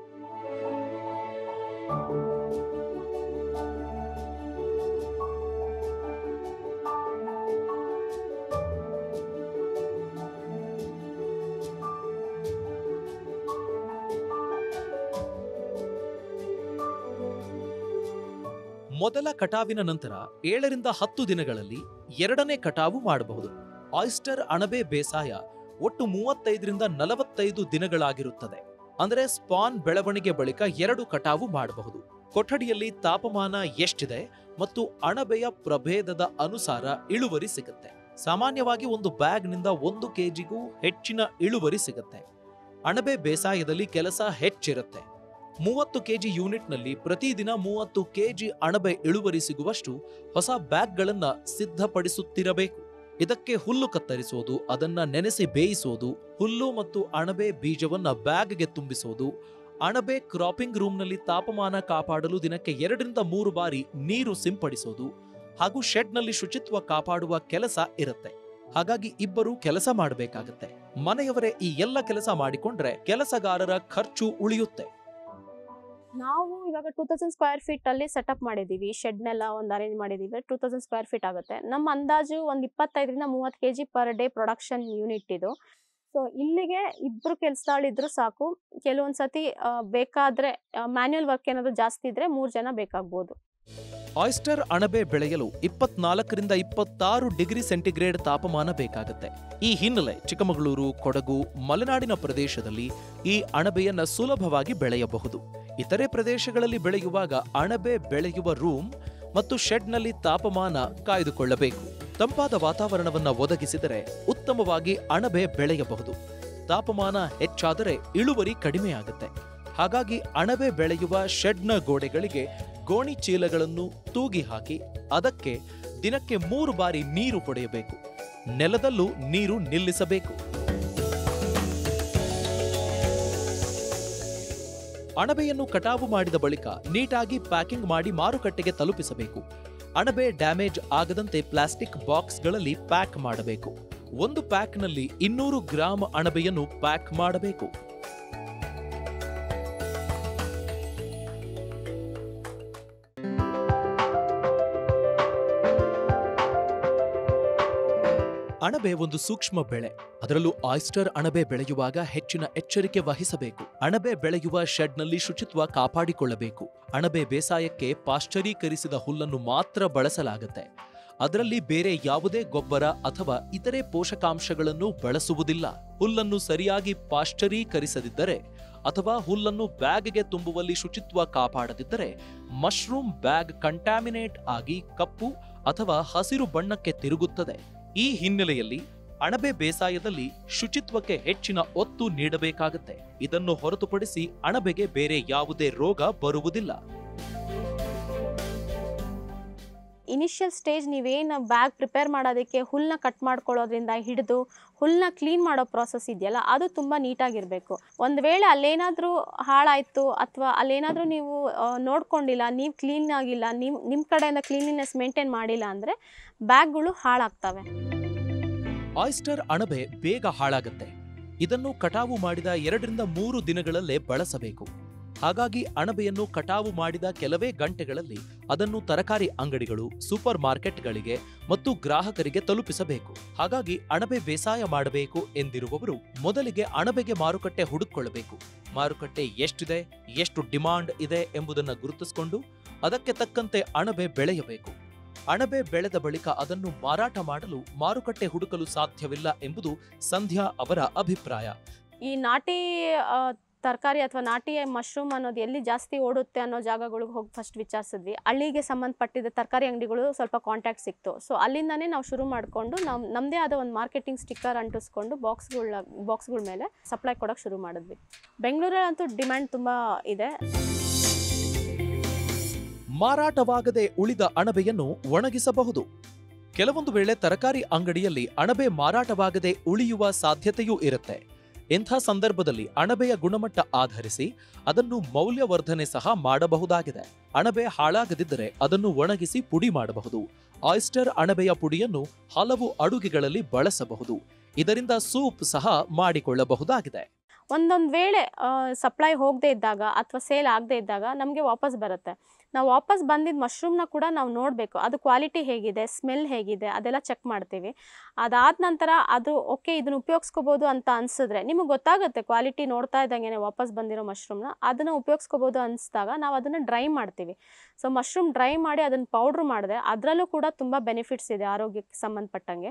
ಮೊದಲ ಕಟಾವಿನ ನಂತರ 7 ರಿಂದ 10 ದಿನಗಳಲ್ಲಿ 2ನೇ ಕಟಾವು ಮಾಡಬಹುದು. ಆಯಿಸ್ಟರ್ ಅಣಬೆ ಬೇಸಾಯ ಒಟ್ಟು 35 ರಿಂದ 45 ದಿನಗಳಾಗಿರುತ್ತದೆ. ಅಂದರೆ ಸ್ಪಾನ್ ಬೆಳವಣಿಗೆ ಬಳಿಕ 2 ಕಟಾವು ಮಾಡಬಹುದು. ಕೊಠಡಿಯಲ್ಲಿ ತಾಪಮಾನ ಎಷ್ಟಿದೆ ಮತ್ತು ಅಣಬೆಯ ಪ್ರಭೇದದ ಅನುಸಾರ ಇಳುವರಿ ಸಿಗುತ್ತೆ. ಸಾಮಾನ್ಯವಾಗಿ ಒಂದು ಬ್ಯಾಗ್ನಿಂದ 1 ಕೆಜಿಗೂ ಹೆಚ್ಚಿನ ಇಳುವರಿ ಸಿಗುತ್ತೆ. ಅಣಬೆ ಬೇಸಾಯದಲ್ಲಿ ಕೆಲಸ ಹೆಚ್ಚಿರುತ್ತೆ. 30 ಕೆಜಿ ಯೂನಿಟ್ನಲ್ಲಿ ಪ್ರತಿದಿನ 30 ಕೆಜಿ ಅಣಬೆ ಇಳುವರಿ ಸಿಗುವಷ್ಟು ಹೊಸ ಬ್ಯಾಗ್ಗಳನ್ನ ಸಿದ್ಧಪಡಿಸುತ್ತಿರಬೇಕು. ಇದಕ್ಕೆ ಹುಲ್ಲು ಕತ್ತರಿಸೋದು, ಅದನ್ನ ನೆನೆಸಿ ಬೇಯಿಸೋದು, ಹುಲ್ಲು ಮತ್ತು ಅಣಬೆ ಬೀಜವನ್ನ ಬ್ಯಾಗ್ಗೆ ತುಂಬಿಸೋದು, ಅಣಬೆ ಕ್ರಾಪಿಂಗ್ ರೂಮ್ನಲ್ಲಿ ತಾಪಮಾನ ಕಾಪಾಡಲು ದಿನಕ್ಕೆ 2 ರಿಂದ 3 ಬಾರಿ ನೀರು ಸಿಂಪಡಿಸೋದು ಹಾಗೂ ಶೆಡ್ನಲ್ಲಿ ಶುಚಿತ್ವ ಕಾಪಾಡುವ ಕೆಲಸ ಇರುತ್ತೆ. ಹಾಗಾಗಿ ಇಬ್ಬರು ಕೆಲಸ ಮಾಡಬೇಕಾಗತ್ತೆ. ಮನೆಯವರೇ ಈ ಎಲ್ಲ ಕೆಲಸ ಮಾಡಿಕೊಂಡ್ರೆ ಕೆಲಸಗಾರರ ಖರ್ಚು ಉಳಿಯುತ್ತೆ. ನಾವು ಇವಾಗ 2000 ಸ್ಕ್ವೇರ್ ಫೀಟ್ ಅಲ್ಲಿ ಸೆಟಪ್ ಮಾಡಿದೀವಿ. ಶೆಡ್ನೆಲ್ಲ ಒಂದು ಅರೇಂಜ್ ಮಾಡಿದೀವಿ. 2000 ಸ್ಕ್ವೇರ್ ಫೀಟ್ ಆಗುತ್ತೆ. ನಮ್ಮ ಅಂದಾಜು ಒಂದು 25ರಿಂದ 30 kg per day production unit ಇದು. ಸೊ ಇಲ್ಲಿಗೆ ಇಬ್ರು ಕೆಲಸದಾಳಿದ್ರು ಸಾಕು. ಕೆಲವೊಂದ್ಸತಿ ಬೇಕಾದ್ರೆ ಮ್ಯಾನ್ಯುಯಲ್ ವರ್ಕ್ ಏನಾದ್ರು ಜಾಸ್ತಿ ಇದ್ರೆ 3 ಜನ ಬೇಕಾಗ್ಬೋದು. ಆಯಿಸ್ಟರ್ ಅಣಬೆ ಬೆಳೆಯಲು 24ರಿಂದ 26 ಡಿಗ್ರಿ ಸೆಂಟಿಗ್ರೇಡ್ ತಾಪಮಾನ ಬೇಕಾಗುತ್ತೆ. ಈ ಹಿನ್ನೆಲೆ ಚಿಕ್ಕಮಗಳೂರು, ಕೊಡಗು, ಮಲೆನಾಡಿನ ಪ್ರದೇಶದಲ್ಲಿ ಈ ಅಣಬೆಯನ್ನ ಸುಲಭವಾಗಿ ಬೆಳೆಯಬಹುದು. ಇತರೆ ಪ್ರದೇಶಗಳಲ್ಲಿ ಬೆಳೆಯುವಾಗ ಅಣಬೆ ಬೆಳೆಯುವ ರೂಮ್ ಮತ್ತು ಶೆಡ್ನಲ್ಲಿ ತಾಪಮಾನ ಕಾಯ್ದುಕೊಳ್ಳಬೇಕು. ತಂಪಾದ ವಾತಾವರಣವನ್ನ ಒದಗಿಸಿದರೆ ಉತ್ತಮವಾಗಿ ಅಣಬೆ ಬೆಳೆಯಬಹುದು. ತಾಪಮಾನ ಹೆಚ್ಚಾದರೆ ಇಳುವರಿ ಕಡಿಮೆಯಾಗುತ್ತೆ. ಹಾಗಾಗಿ ಅಣಬೆ ಬೆಳೆಯುವ ಶೆಡ್ನ ಗೋಡೆಗಳಿಗೆ ಗೋಣಿ ಚೀಲಗಳನ್ನು ತೂಗಿ ಹಾಕಿ ಅದಕ್ಕೆ ದಿನಕ್ಕೆ 3 ಬಾರಿ ನೀರು ಹೊಡೆಯಬೇಕು. ನೆಲದಲ್ಲೂ ನೀರು ನಿಲ್ಲಿಸಬೇಕು. ಅಣಬೆಯನ್ನು ಕಟಾವು ಮಾಡಿದ ಬಳಿಕ ನೀಟಾಗಿ ಪ್ಯಾಕಿಂಗ್ ಮಾಡಿ ಮಾರುಕಟ್ಟೆಗೆ ತಲುಪಿಸಬೇಕು. ಅಣಬೆ ಡ್ಯಾಮೇಜ್ ಆಗದಂತೆ ಪ್ಲಾಸ್ಟಿಕ್ ಬಾಕ್ಸ್ಗಳಲ್ಲಿ ಪ್ಯಾಕ್ ಮಾಡಬೇಕು. ಒಂದು ಪ್ಯಾಕ್ನಲ್ಲಿ 200 ಗ್ರಾಂ ಅಣಬೆಯನ್ನು ಪ್ಯಾಕ್ ಮಾಡಬೇಕು. ಅಣಬೆ ಒಂದು ಸೂಕ್ಷ್ಮ ಬೆಳೆ. ಅದರಲ್ಲೂ ಆಯಿಸ್ಟರ್ ಅಣಬೆ ಬೆಳೆಯುವಾಗ ಹೆಚ್ಚಿನ ಎಚ್ಚರಿಕೆ ವಹಿಸಬೇಕು. ಅಣಬೆ ಬೆಳೆಯುವ ಶೆಡ್ನಲ್ಲಿ ಶುಚಿತ್ವ ಕಾಪಾಡಿಕೊಳ್ಳಬೇಕು. ಅಣಬೆ ಬೇಸಾಯಕ್ಕೆ ಪಾಶ್ಚರೀಕರಿಸಿದ ಹುಲ್ಲನ್ನು ಮಾತ್ರ ಬಳಸಲಾಗುತ್ತೆ. ಅದರಲ್ಲಿ ಬೇರೆ ಯಾವುದೇ ಗೊಬ್ಬರ ಅಥವಾ ಇತರೆ ಪೋಷಕಾಂಶಗಳನ್ನು ಬಳಸುವುದಿಲ್ಲ. ಹುಲ್ಲನ್ನು ಸರಿಯಾಗಿ ಪಾಶ್ಚರೀಕರಿಸದಿದ್ದರೆ ಅಥವಾ ಹುಲ್ಲನ್ನು ಬ್ಯಾಗ್ಗೆ ತುಂಬುವಲ್ಲಿ ಶುಚಿತ್ವ ಕಾಪಾಡದಿದ್ದರೆ ಮಶ್ರೂಮ್ ಬ್ಯಾಗ್ ಕಂಟಾಮಿನೇಟ್ ಆಗಿ ಕಪ್ಪು ಅಥವಾ ಹಸಿರು ಬಣ್ಣಕ್ಕೆ ತಿರುಗುತ್ತದೆ. ಈ ಹಿನ್ನೆಲೆಯಲ್ಲಿ ಅಣಬೆ ಬೇಸಾಯದಲ್ಲಿ ಶುಚಿತ್ವಕ್ಕೆ ಹೆಚ್ಚಿನ ಒತ್ತು ನೀಡಬೇಕಾಗುತ್ತೆ. ಇದನ್ನು ಹೊರತುಪಡಿಸಿ ಅಣಬೆಗೆ ಬೇರೆ ಯಾವುದೇ ರೋಗ ಬರುವುದಿಲ್ಲ. ಇನಿಷಿಯಲ್ ಸ್ಟೇಜ್ ನೀವೇನು ಬ್ಯಾಗ್ ಪ್ರಿಪೇರ್ ಮಾಡೋದಕ್ಕೆ ಹುಲ್ಲನ್ನ ಕಟ್ ಮಾಡ್ಕೊಳ್ಳೋದ್ರಿಂದ ಹಿಡಿದು ಹುಲ್ಲನ್ನ ಕ್ಲೀನ್ ಮಾಡೋ ಪ್ರಾಸೆಸ್ ಇದೆಯಲ್ಲ, ಅದು ತುಂಬ ನೀಟಾಗಿರಬೇಕು. ಒಂದು ವೇಳೆ ಅಲ್ಲೇನಾದರೂ ಹಾಳಾಯಿತು ಅಥವಾ ಅಲ್ಲೇನಾದರೂ ನೀವು ನೋಡ್ಕೊಂಡಿಲ್ಲ, ನೀವು ಕ್ಲೀನ್ ಆಗಿಲ್ಲ, ನಿಮ್ಮ ಕಡೆಯಿಂದ ಕ್ಲೀನ್ಲಿನೆಸ್ ಮೇಂಟೈನ್ ಮಾಡಿಲ್ಲ ಅಂದರೆ ಬ್ಯಾಗ್ಗಳು ಹಾಳಾಗ್ತವೆ. ಆಯಿಸ್ಟರ್ ಅಣಬೆ ಬೇಗ ಹಾಳಾಗುತ್ತೆ. ಇದನ್ನು ಕಟಾವು ಮಾಡಿದ 2ರಿಂದ 3 ದಿನಗಳಲ್ಲೇ ಬಳಸಬೇಕು. ಹಾಗಾಗಿ ಅಣಬೆಯನ್ನು ಕಟಾವು ಮಾಡಿದ ಕೆಲವೇ ಗಂಟೆಗಳಲ್ಲಿ ಅದನ್ನು ತರಕಾರಿ ಅಂಗಡಿಗಳು, ಸೂಪರ್ ಮಾರ್ಕೆಟ್ಗಳಿಗೆ ಮತ್ತು ಗ್ರಾಹಕರಿಗೆ ತಲುಪಿಸಬೇಕು. ಹಾಗಾಗಿ ಅಣಬೆ ಬೇಸಾಯ ಮಾಡಬೇಕು ಎಂದಿರುವವರು ಮೊದಲಿಗೆ ಅಣಬೆಗೆ ಮಾರುಕಟ್ಟೆ ಹುಡುಕೊಳ್ಳಬೇಕು. ಮಾರುಕಟ್ಟೆ ಎಷ್ಟಿದೆ, ಎಷ್ಟು ಡಿಮಾಂಡ್ ಇದೆ ಎಂಬುದನ್ನು ಗುರುತಿಸಿಕೊಂಡು ಅದಕ್ಕೆ ತಕ್ಕಂತೆ ಅಣಬೆ ಬೆಳೆಯಬೇಕು. ಅಣಬೆ ಬೆಳೆದ ಬಳಿಕ ಅದನ್ನು ಮಾರಾಟ ಮಾಡಲು ಮಾರುಕಟ್ಟೆ ಹುಡುಕಲು ಸಾಧ್ಯವಿಲ್ಲ ಎಂಬುದು ಸಂಧ್ಯಾ ಅವರ ಅಭಿಪ್ರಾಯ. ಈ ನಾಟಿ ತರಕಾರಿ ಅಥವಾ ನಾಟಿ ಮಶ್ರೂಮ್ ಅನ್ನೋದು ಎಲ್ಲಿ ಜಾಸ್ತಿ ಓಡುತ್ತೆ ಅನ್ನೋ ಜಾಗಗಳಿಗೆ ಹೋಗಿ ಫಸ್ಟ್ ವಿಚಾರಿಸಿದ್ವಿ. ಹಳ್ಳಿಗೆ ಸಂಬಂಧಪಟ್ಟಿದ್ದ ತರಕಾರಿ ಅಂಗಡಿಗಳು ಸ್ವಲ್ಪ ಕಾಂಟ್ಯಾಕ್ಟ್ ಸಿಕ್ತು. ಸೊ ಅಲ್ಲಿಂದನೇ ನಾವು ಶುರು ಮಾಡಿಕೊಂಡು ನಮ್ಮದೇ ಆದ ಒಂದು ಮಾರ್ಕೆಟಿಂಗ್ ಸ್ಟಿಕ್ಕರ್ ಅಂಟಿಸ್ಕೊಂಡು ಬಾಕ್ಸ್ಗಳ ಮೇಲೆ ಸಪ್ಲೈ ಕೊಡೋಕ್ಕೆ ಶುರು ಮಾಡಿದ್ವಿ. ಬೆಂಗಳೂರಲ್ಲಂತೂ ಡಿಮ್ಯಾಂಡ್ ತುಂಬ ಇದೆ. ಮಾರಾಟವಾಗದೆ ಉಳಿದ ಅಣಬೆಯನ್ನು ಒಣಗಿಸಬಹುದು. ಕೆಲವೊಂದು ವೇಳೆ ತರಕಾರಿ ಅಂಗಡಿಯಲ್ಲಿ ಅಣಬೆ ಮಾರಾಟವಾಗದೆ ಉಳಿಯುವ ಸಾಧ್ಯತೆಯೂ ಇರುತ್ತೆ. ಇಂಥ ಸಂದರ್ಭದಲ್ಲಿ ಅಣಬೆಯ ಗುಣಮಟ್ಟ ಆಧರಿಸಿ ಅದನ್ನು ಮೌಲ್ಯವರ್ಧನೆ ಸಹ ಮಾಡಬಹುದಾಗಿದೆ. ಅಣಬೆ ಹಾಳಾಗದಿದ್ದರೆ ಅದನ್ನು ಒಣಗಿಸಿ ಪುಡಿ ಮಾಡಬಹುದು. ಆಯಿಸ್ಟರ್ ಅಣಬೆಯ ಪುಡಿಯನ್ನು ಹಲವು ಅಡುಗೆಗಳಲ್ಲಿ ಬಳಸಬಹುದು. ಇದರಿಂದ ಸೂಪ್ ಸಹ ಮಾಡಿಕೊಳ್ಳಬಹುದಾಗಿದೆ. ಒಂದೊಂದು ವೇಳೆ ಸಪ್ಲೈ ಹೋಗದೆ ಇದ್ದಾಗ ಅಥವಾ ಸೇಲ್ ಆಗದೆ ಇದ್ದಾಗ ನಮಗೆ ವಾಪಸ್ ಬರುತ್ತೆ. ನಾವು ವಾಪಸ್ ಬಂದಿದ್ದ ಮಶ್ರೂಮ್ನ ಕೂಡ ನಾವು ನೋಡಬೇಕು. ಅದು ಕ್ವಾಲಿಟಿ ಹೇಗಿದೆ, ಸ್ಮೆಲ್ ಹೇಗಿದೆ, ಅದೆಲ್ಲ ಚೆಕ್ ಮಾಡ್ತೀವಿ. ಅದಾದ ನಂತರ ಅದು ಓಕೆ ಇದನ್ನು ಉಪಯೋಗಿಸ್ಕೋಬೋದು ಅಂತ ಅನಿಸಿದ್ರೆ ನಿಮಗೆ ಗೊತ್ತಾಗುತ್ತೆ. ಕ್ವಾಲಿಟಿ ನೋಡ್ತಾ ಇದ್ದಂಗೆ ವಾಪಸ್ ಬಂದಿರೋ ಮಶ್ರೂಮ್ನ ಅದನ್ನು ಉಪಯೋಗಿಸ್ಕೋಬೋದು ಅನಿಸಿದಾಗ ನಾವು ಅದನ್ನು ಡ್ರೈ ಮಾಡ್ತೀವಿ. ಸೊ ಮಶ್ರೂಮ್ ಡ್ರೈ ಮಾಡಿ ಅದನ್ನು ಪೌಡ್ರ್ ಮಾಡಿದ್ರೆ ಅದರಲ್ಲೂ ಕೂಡ ತುಂಬ ಬೆನಿಫಿಟ್ಸ್ ಇದೆ ಆರೋಗ್ಯಕ್ಕೆ ಸಂಬಂಧಪಟ್ಟಂಗೆ.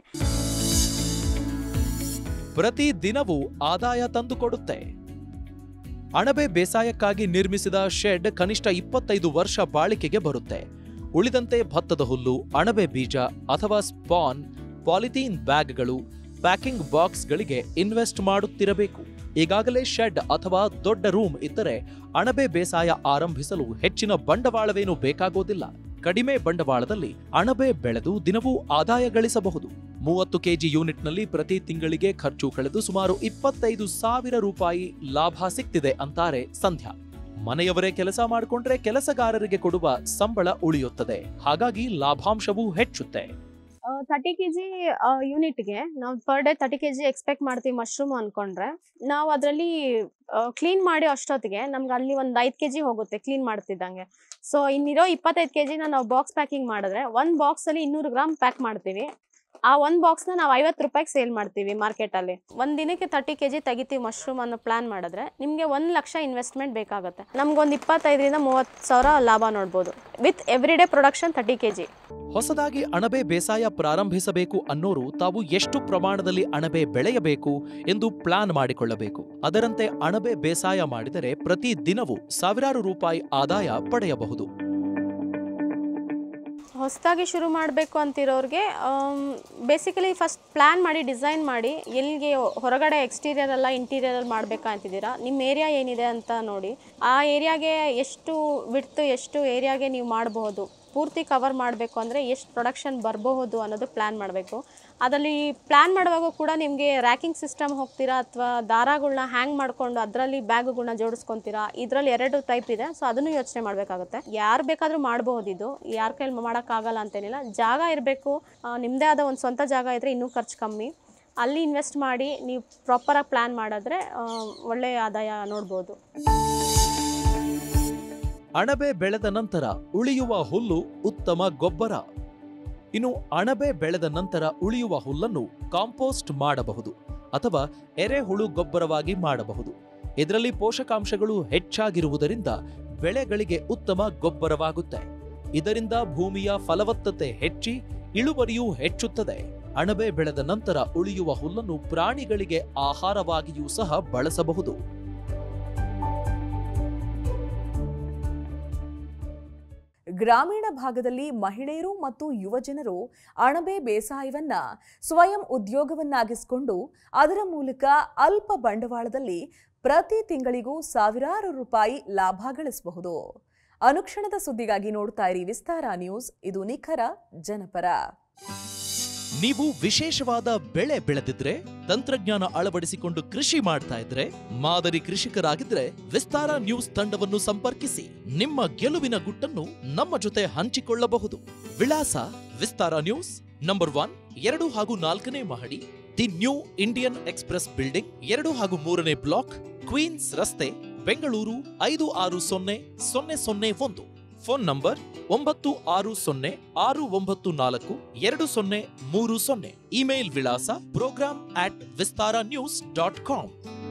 ಪ್ರತಿ ದಿನವೂ ಆದಾಯ ತಂದುಕೊಡುತ್ತೆ. ಅಣಬೆ ಬೇಸಾಯಕ್ಕಾಗಿ ನಿರ್ಮಿಸಿದ ಶೆಡ್ ಕನಿಷ್ಠ 25 ವರ್ಷ ಬಾಳಿಕೆಗೆ ಬರುತ್ತೆ. ಉಳಿದಂತೆ ಭತ್ತದ ಹುಲ್ಲು, ಅಣಬೆ ಬೀಜ ಅಥವಾ ಸ್ಪಾನ್, ಪಾಲಿಥೀನ್ ಬ್ಯಾಗ್ಗಳು, ಪ್ಯಾಕಿಂಗ್ ಬಾಕ್ಸ್ಗಳಿಗೆ ಇನ್ವೆಸ್ಟ್ ಮಾಡುತ್ತಿರಬೇಕು. ಈಗಾಗಲೇ ಶೆಡ್ ಅಥವಾ ದೊಡ್ಡ ರೂಮ್ ಇದ್ದರೆ ಅಣಬೆ ಬೇಸಾಯ ಆರಂಭಿಸಲು ಹೆಚ್ಚಿನ ಬಂಡವಾಳವೇನೂ ಬೇಕಾಗೋದಿಲ್ಲ. ಕಡಿಮೆ ಬಂಡವಾಳದಲ್ಲಿ ಅಣಬೆ ಬೆಳೆದು ದಿನವೂ ಆದಾಯ ಗಳಿಸಬಹುದು. 30 kg ಯೂನಿಟ್ನಲ್ಲಿ ಪ್ರತಿ ತಿಂಗಳಿಗೆ ಖರ್ಚು ಕಳೆದು ಸುಮಾರು 25,000 ರೂಪಾಯಿ ಲಾಭ ಸಿಗ್ತಿದೆ ಅಂತಾರೆ ಸಂಧ್ಯಾ. ಮನೆಯವರೇ ಕೆಲಸ ಮಾಡಿಕೊಂಡ್ರೆ ಕೆಲಸಗಾರರಿಗೆ ಕೊಡುವ ಸಂಬಳ ಉಳಿಯುತ್ತದೆ. ಹಾಗಾಗಿ ಲಾಭಾಂಶವೂ ಹೆಚ್ಚುತ್ತೆ. 30 kg ಯೂನಿಟ್ಗೆ ನಾವು ಪರ್ ಡೇ 30 kg ಎಕ್ಸ್ಪೆಕ್ಟ್ ಮಾಡ್ತೀವಿ ಮಶ್ರೂಮ್ ಅನ್ಕೊಂಡ್ರೆ, ನಾವು ಅದರಲ್ಲಿ ಕ್ಲೀನ್ ಮಾಡಿ ಅಷ್ಟೊತ್ತಿಗೆ ನಮ್ಗೆ ಅಲ್ಲಿ ಒಂದು 5 kg ಹೋಗುತ್ತೆ ಕ್ಲೀನ್ ಮಾಡ್ತಿದ್ದಂಗೆ. ಸೊ ಇನ್ನಿರೋ 25 kgನ ನಾವು ಬಾಕ್ಸ್ ಪ್ಯಾಕಿಂಗ್ ಮಾಡಿದ್ರೆ ಒಂದು ಬಾಕ್ಸಲ್ಲಿ 200 ಗ್ರಾಮ್ ಪ್ಯಾಕ್ ಮಾಡ್ತೀವಿ. ಆ ಒಂದು ಬಾಕ್ಸ್ನ ನಾವು 50 ರೂಪಾಯಿಗೆ ಸೇಲ್ ಮಾಡ್ತೀವಿ ಮಾರ್ಕೆಟಲ್ಲಿ. ಒಂದು ದಿನಕ್ಕೆ 30 kg ತೆಗಿತೀವಿ ಮಶ್ರೂಮ್ ಅನ್ನೋ ಪ್ಲಾನ್ ಮಾಡಿದ್ರೆ ನಿಮಗೆ 1 ಲಕ್ಷ ಇನ್ವೆಸ್ಟ್ಮೆಂಟ್ ಬೇಕಾಗುತ್ತೆ. ನಮ್ಗೊಂದು 25,000 ರಿಂದ 30,000 ಲಾಭ ನೋಡ್ಬೋದು with every day production 30 kg. ಹೊಸದಾಗಿ ಅಣಬೆ ಬೇಸಾಯ ಪ್ರಾರಂಭಿಸಬೇಕು ಅನ್ನೋರು ತಾವು ಎಷ್ಟು ಪ್ರಮಾಣದಲ್ಲಿ ಅಣಬೆ ಬೆಳೆಯಬೇಕು ಎಂದು ಪ್ಲಾನ್ ಮಾಡಿಕೊಳ್ಳಬೇಕು. ಅದರಂತೆ ಅಣಬೆ ಬೇಸಾಯ ಮಾಡಿದರೆ ಪ್ರತಿ ದಿನವೂ ಸಾವಿರಾರು ರೂಪಾಯಿ ಆದಾಯ ಪಡೆಯಬಹುದು. ಹೊಸದಾಗಿ ಶುರು ಮಾಡಬೇಕು ಅಂತಿರೋರಿಗೆ ಬೇಸಿಕಲಿ ಫಸ್ಟ್ ಪ್ಲ್ಯಾನ್ ಮಾಡಿ ಡಿಸೈನ್ ಮಾಡಿ ಎಲ್ಲಿಗೆ ಹೊರಗಡೆ ಎಕ್ಸ್ಟೀರಿಯರ್ ಅಲ್ಲ ಇಂಟೀರಿಯರಲ್ಲಿ ಮಾಡಬೇಕಾ ಅಂತಿದ್ದೀರಾ, ನಿಮ್ಮ ಏರಿಯಾ ಏನಿದೆ ಅಂತ ನೋಡಿ ಆ ಏರಿಯಾಗೆ ಎಷ್ಟು ವಿಡ್ತು ಎಷ್ಟು ಏರಿಯಾಗೆ ನೀವು ಮಾಡಬಹುದು, ಪೂರ್ತಿ ಕವರ್ ಮಾಡಬೇಕು ಅಂದರೆ ಎಷ್ಟು ಪ್ರೊಡಕ್ಷನ್ ಬರಬಹುದು ಅನ್ನೋದು ಪ್ಲ್ಯಾನ್ ಮಾಡಬೇಕು. ಅದರಲ್ಲಿ ಪ್ಲ್ಯಾನ್ ಮಾಡುವಾಗ ಕೂಡ ನಿಮಗೆ ರ್ಯಾಕಿಂಗ್ ಸಿಸ್ಟಮ್ ಹೋಗ್ತೀರಾ ಅಥವಾ ದಾರಗಳನ್ನ ಹ್ಯಾಂಗ್ ಮಾಡಿಕೊಂಡು ಅದರಲ್ಲಿ ಬ್ಯಾಗುಗಳನ್ನ ಜೋಡಿಸ್ಕೊತೀರಾ, ಇದರಲ್ಲಿ 2 ಟೈಪ್ ಇದೆ. ಸೊ ಅದನ್ನು ಯೋಚನೆ ಮಾಡಬೇಕಾಗುತ್ತೆ. ಯಾರು ಬೇಕಾದರೂ ಮಾಡಬಹುದು, ಇದು ಯಾರ ಕೈಲಿ ಮಾಡೋಕ್ಕಾಗಲ್ಲ ಅಂತೇನಿಲ್ಲ. ಜಾಗ ಇರಬೇಕು, ನಿಮ್ಮದೇ ಆದ ಒಂದು ಸ್ವಂತ ಜಾಗ ಇದ್ದರೆ ಇನ್ನೂ ಖರ್ಚು ಕಮ್ಮಿ. ಅಲ್ಲಿ ಇನ್ವೆಸ್ಟ್ ಮಾಡಿ ನೀವು ಪ್ರಾಪರಾಗಿ ಪ್ಲ್ಯಾನ್ ಮಾಡಿದ್ರೆ ಒಳ್ಳೆಯ ಆದಾಯ ನೋಡ್ಬೋದು. ಅಣಬೆ ಬೆಳೆದ ನಂತರ ಉಳಿಯುವ ಹುಲ್ಲು ಉತ್ತಮ ಗೊಬ್ಬರ. ಇನ್ನು ಅಣಬೆ ಬೆಳೆದ ನಂತರ ಉಳಿಯುವ ಹುಲ್ಲನ್ನು ಕಾಂಪೋಸ್ಟ್ ಮಾಡಬಹುದು ಅಥವಾ ಎರೆಹುಳು ಗೊಬ್ಬರವಾಗಿ ಮಾಡಬಹುದು. ಇದರಲ್ಲಿ ಪೋಷಕಾಂಶಗಳು ಹೆಚ್ಚಾಗಿರುವುದರಿಂದ ಬೆಳೆಗಳಿಗೆ ಉತ್ತಮ ಗೊಬ್ಬರವಾಗುತ್ತೆ. ಇದರಿಂದ ಭೂಮಿಯ ಫಲವತ್ತತೆ ಹೆಚ್ಚಿ ಇಳುವರಿಯೂ ಹೆಚ್ಚುತ್ತದೆ. ಅಣಬೆ ಬೆಳೆದ ನಂತರ ಉಳಿಯುವ ಹುಲ್ಲನ್ನು ಪ್ರಾಣಿಗಳಿಗೆ ಆಹಾರವಾಗಿಯೂ ಸಹ ಬಳಸಬಹುದು. ಗ್ರಾಮೀಣ ಭಾಗದಲ್ಲಿ ಮಹಿಳೆಯರು ಮತ್ತು ಯುವಜನರು ಅಣಬೆ ಬೇಸಾಯವನ್ನ ಸ್ವಯಂ ಉದ್ಯೋಗವನ್ನಾಗಿಸಿಕೊಂಡು ಅದರ ಮೂಲಕ ಅಲ್ಪ ಬಂಡವಾಳದಲ್ಲಿ ಪ್ರತಿ ತಿಂಗಳಿಗೂ ಸಾವಿರಾರು ರೂಪಾಯಿ ಲಾಭ ಗಳಿಸಬಹುದು. ಅನುಕ್ಷಣದ ಸುದ್ದಿಗಾಗಿ ನೋಡ್ತಾ ಇರಿ ವಿಸ್ತಾರ ನ್ಯೂಸ್. ಇದು ನಿಖರ ಜನಪರ. ನೀವು ವಿಶೇಷವಾದ ಬೆಳೆ ಬೆಳೆದಿದ್ರೆ, ತಂತ್ರಜ್ಞಾನ ಅಳವಡಿಸಿಕೊಂಡು ಕೃಷಿ ಮಾಡ್ತಾ ಇದ್ರೆ, ಮಾದರಿ ಕೃಷಿಕರಾಗಿದ್ರೆ ವಿಸ್ತಾರ ನ್ಯೂಸ್ ತಂಡವನ್ನು ಸಂಪರ್ಕಿಸಿ ನಿಮ್ಮ ಗೆಲುವಿನ ಗುಟ್ಟನ್ನು ನಮ್ಮ ಜೊತೆ ಹಂಚಿಕೊಳ್ಳಬಹುದು. ವಿಳಾಸ ವಿಸ್ತಾರ ನ್ಯೂಸ್, ನಂಬರ್ 1, 2 ಹಾಗೂ 4ನೇ ಮಹಡಿ, the New Indian Express building, 2 ಹಾಗೂ 3ನೇ ಬ್ಲಾಕ್, ಕ್ವೀನ್ಸ್ ರಸ್ತೆ, ಬೆಂಗಳೂರು 560001. Phone number 9606942030. ಇಮೇಲ್ ವಿಳಾಸ program@vistaranews.com.